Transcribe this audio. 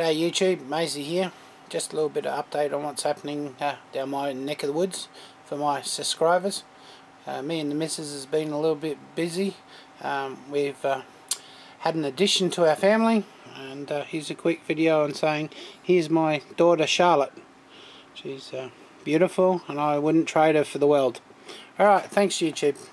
G'day YouTube, Maysie here. Just a little bit of update on what's happening down my neck of the woods for my subscribers. Me and the missus has been a little bit busy. We've had an addition to our family, and here's a quick video on saying here's my daughter Charlotte. She's beautiful and I wouldn't trade her for the world. Alright, thanks YouTube.